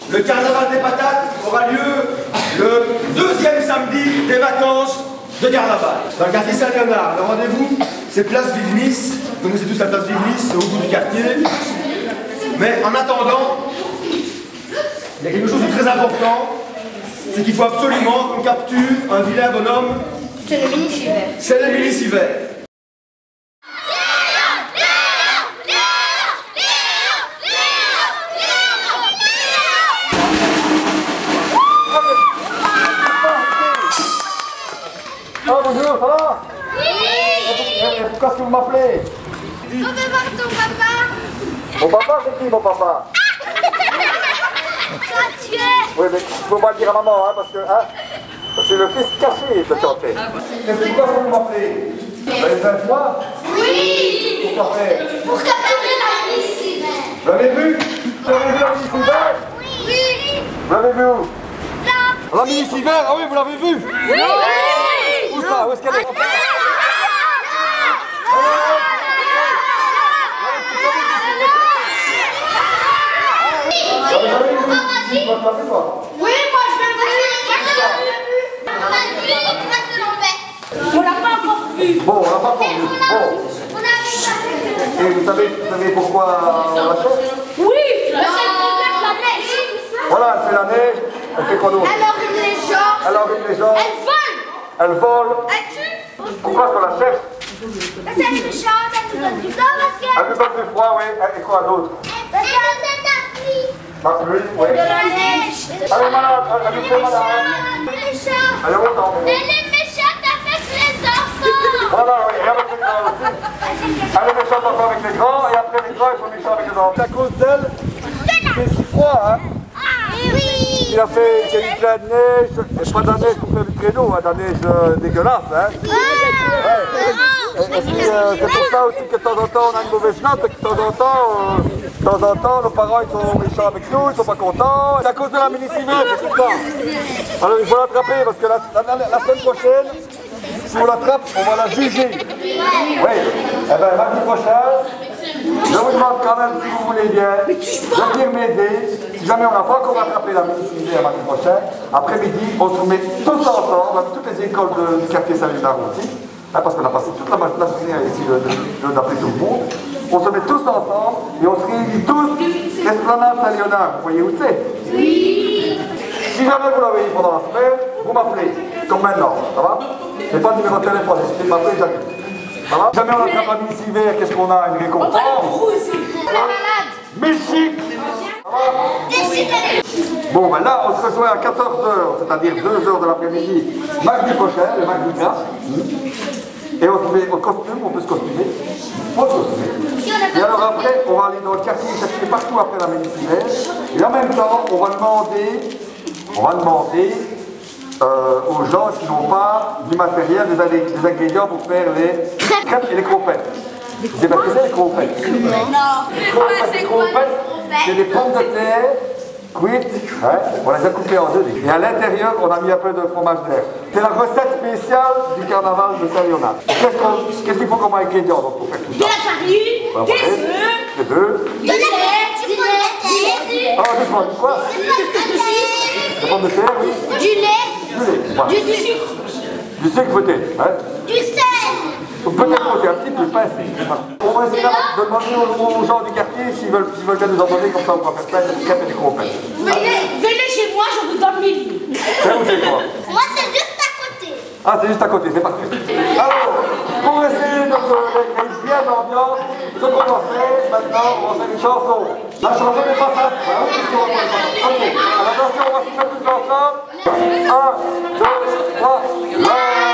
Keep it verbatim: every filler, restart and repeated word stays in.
le carnaval des patates aura lieu le deuxième samedi des vacances de carnaval. Dans le quartier Saint-Léonard, le rendez-vous, c'est place Vive-Nice. Vous connaissez tous la place Vive-Nice, c'est au bout du quartier. Mais en attendant, il y a quelque chose de très important, c'est qu'il faut absolument qu'on capture un vilain bonhomme. C'est le mini-hiver. C'est le mini-hiver. Oh bonjour, ça va? Oui. Pourquoi est-ce que vous m'appelez? On veut voir ton papa. Mon papa, c'est qui mon papa? Toi, tu es. Oui, mais il faut pas le dire à maman, hein, parce que hein, c'est le fils caché de chanter. Et pourquoi est-ce que vous m'appelez? Vous avez vingt fois? Oui. Pourquoi faire? Pour capturer la mini-hiver. Vous l'avez vu? Vous l'avez vu la mini-hiver? Oui. Vous l'avez vu où? Là. La mini-hiver? Ah oui, vous l'avez vu? Oui. Où ça? Où est-ce qu'elle est? Oui, moi je vais vous dire. On l'a pas encore vu. Bon, on l'a pas encore vu. Bon. Et vous savez, vous savez pourquoi on la cherche? Oui, c'est la neige. Voilà, elle fait la neige, elle fait quoi d'autre? Elle enrhume les gens. Elle enrhume les gens. Elle vole. Elle vole. Elle tue. Pourquoi est-ce qu'on la cherche? Parce qu'elle est méchante, elle nous donne du temps parce qu'elle... Elle nous donne du froid, oui. Et quoi d'autre? Parce qu'elle nous donne de la pluie. La pluie, oui. De la neige. Elle est malade, elle est très malade. Elle est méchante. Elle est autant. Elle est méchante avec les enfants. Voilà, oui, et avec les grands aussi. Elle est méchante encore avec les grands, et après les grands, ils sont méchants avec les enfants. C'est à cause d'elle, il fait si froid, hein. Ah oui. Il a fait, il y a eu plein de neige, et pas de la neige pour faire du traîneau, hein, de la neige euh, dégueulasse, hein. Ouais. Et puis, euh, c'est pour ça aussi que de temps en temps on a une mauvaise note, et que de temps en temps, euh, de temps en temps, nos parents ils sont méchants avec nous, ils sont pas contents. C'est à cause de la mini-hiver, c'est tout ça. Alors il faut l'attraper parce que la, la, la, la semaine prochaine, si on l'attrape, on va la juger. Oui. Eh bien, mardi prochain, je vous demande quand même, si vous voulez bien, de venir m'aider. Si jamais on n'a pas encore attrapé la mini-hiver mardi prochain, après-midi, on se remet tous ensemble, avec toutes les écoles de, du quartier Saint-Léonard aussi. Hein, parce qu'on a passé toute la journée à essayer d'appeler tout le monde. On se met tous ensemble et on se réunit tous, Esplanade Saint-Léonard. Vous voyez où c'est? Oui. Si jamais vous l'avez eu pendant la semaine, vous m'appelez, comme maintenant, ça va? J'ai pas de numéro de téléphone, il suffit de m'appeler, j'arrive. Ça va? Si jamais on attrape la mini-hiver, qu'est-ce qu'on a? Une récompense? On est malade. Musique! Bon, ben là, on se rejoint à quatorze heures, c'est-à-dire deux heures de l'après-midi, mardi prochain, le mardi gras. Et on se met au costume, on peut se costumer. On se costume. Et alors après, on va aller dans le quartier, chercher partout après la mini-hiver. Et en même temps, on va demander, on va demander euh, aux gens qui n'ont pas du matériel, des, des ingrédients pour faire les crêpes et les croquettes. Vous savez pas ce que c'est les croquettes? Non. Les croquettes, les croquettes, c'est des pommes de terre cuites, hein, on les a coupées en deux. Et à l'intérieur, on a mis un peu de fromage d'air. C'est la recette spéciale du carnaval de Saint-Léonard. Qu'est-ce qu'il qu faut comme ingrédient pour faire tout ça? De la farine, voilà, des œufs, des œufs, du lait, du lait, ah, doucement, quoi? Des pommes de terre, oui. du lait, Du lait, voilà. du sucre, Du sucre peut-être, hein. du sel. Peut-être aussi un petit peu pincé. On va essayer de demander aux, aux gens du quartier s'ils veulent, s'ils veulent bien nous en donner, comme ça on va faire plein de crêpes et des croquettes. Venez, venez chez moi, je vous donne mille. C'est où c'est quoi? Moi, c'est juste à côté. Ah, c'est juste à côté, c'est parfait. Alors, pour essayer de mettre bien l'ambiance, ce qu'on va faire maintenant, on va faire une chanson. La chanson n'est pas simple. Hein, ok, alors attention, on va se mettre tous ensemble. Un, deux, trois,